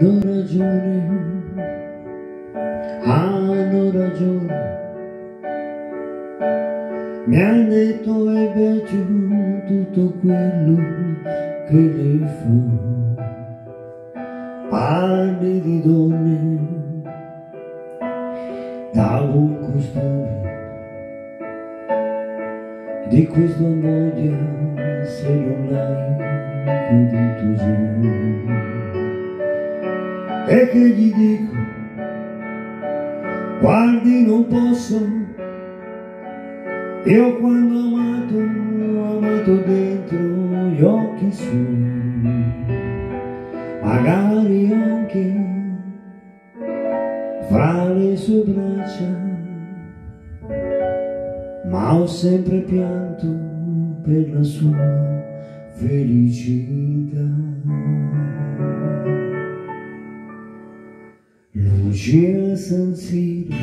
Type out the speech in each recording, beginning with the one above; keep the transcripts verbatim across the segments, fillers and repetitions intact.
Hanno ragione, hanno ragione, mi hanno detto è peggio tutto quello che lei fa. Parli di donne da buon costume, di questo voglia se non l'hai capito già. E che gli dico, guardi non posso, io quando ho amato, ho amato dentro gli occhi suoi, magari anche fra le sue braccia, ma ho sempre pianto per la sua felicità. Lucia San Siro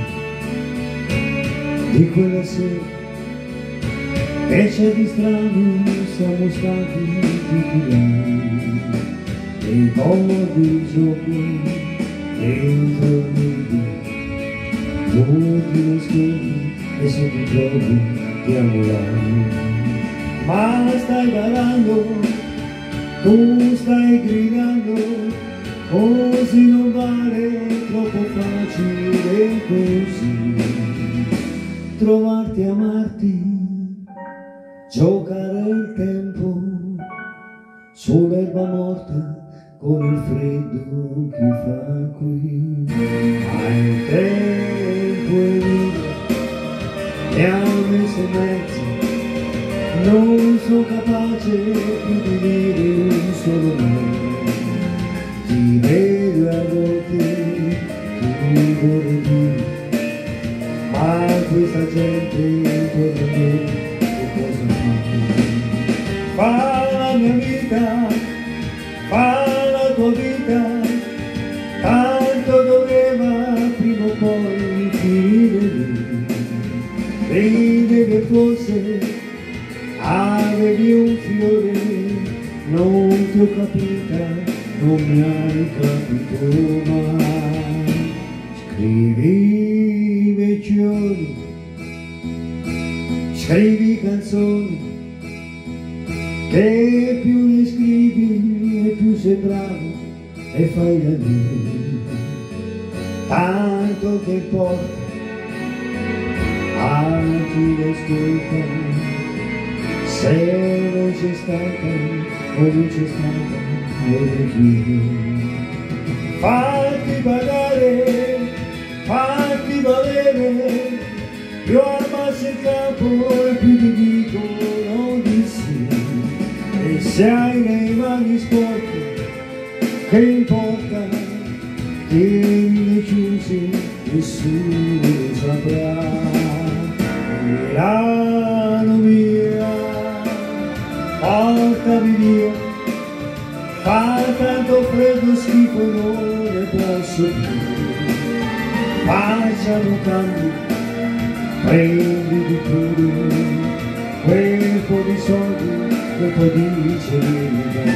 di quella sera, che c'è di strano, siamo stati tutti là, ricordi il gioco dentro il nido, tutti nascosti e se ti trovi ti amolano. Ma stai ballando, tu stai gridando, così non vale, troppo facile così trovarti, amarti, giocare il tempo sull'erba morta con il freddo che fa qui. Ma il tempo è libero, mi ha messo in mezzo, non sono capace più di dire un solo nome. Ti vedo a volte, ti vorrei dire, ma questa gente intorno a me che cosa fa? Fa la mia vita, fa la tua vita, tanto doveva prima o poi finire lì. Crede che forse avevi un fiore, non ti ho capita, non mi hai capito mai. Scrivi vecchioni, scrivi canzoni, che più ne scrivi e più sei bravo e fai da me. Tanto che importa a chi le ascolta, se non c'è stata o non c'è stata fatti pagare, fatti valere, più abbassi il capo e più ti dicono di sì. E se hai le mani sporche, che importa, tienile chiuse, nessuno saprà. Milano mia, portami via, fa tanto freddo, schifo, non ne posso più. Facciamo cambi, prendi di pure quel po' di soldi, quel po' di cerealità.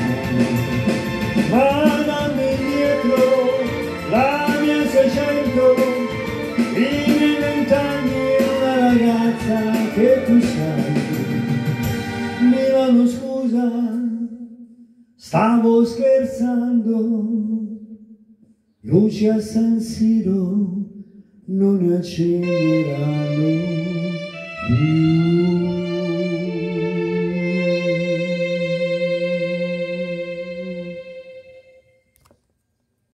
Ma dammi indietro la mia seicento, i miei vent'anni e una ragazza che tu sai. Milano scusa, stavo scherzando, luci a San Siro non ne accenderanno più.